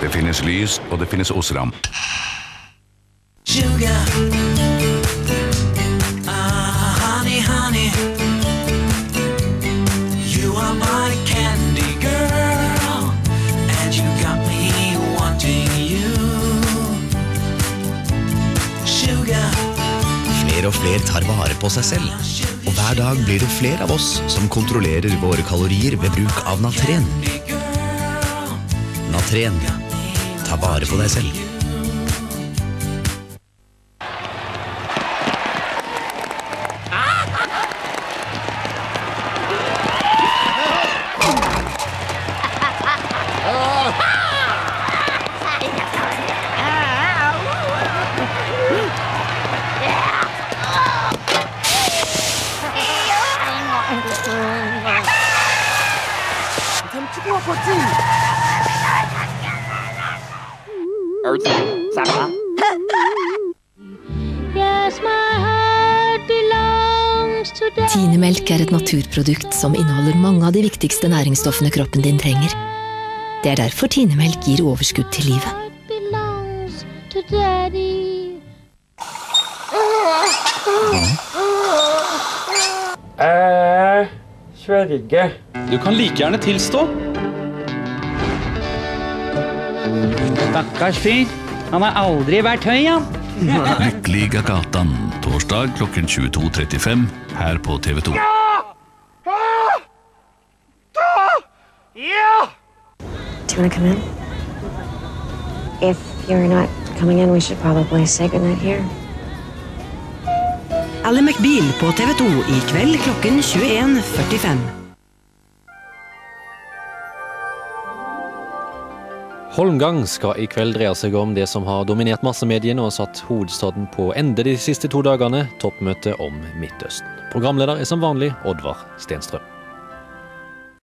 Det finnes lys, og det finnes Osram. Sugar, honey, honey, you are my candy girl, and you got me wanting you. Sugar. Flere og flere tar vare på seg selv, og hver dag blir det flere av oss som kontrollerer våre kalorier ved bruk av Natren. Natren, ta vare på deg selv. Tinemelk er et naturprodukt som inneholder mange av de viktigste næringsstoffene kroppen din trenger. Det er derfor Tinemelk gir overskudd til livet. Sverige. Du kan like gjerne tilstå. Stakkars fyr. Han har aldri vært høy, han. Lykkeliga gatan, torsdag klokken 22:35, her på TV 2. Do you want to come in? If you're not coming in, we should probably say goodnight here. Ally McBeal på TV 2 i kveld klokken 21:45. Holmgang skal i kveld dreie seg om det som har dominert massemediene og satt hovedstaden på ende de siste 2 dagene, toppmøtet om Midtøsten. Programleder er som vanlig Oddvar Stenstrøm.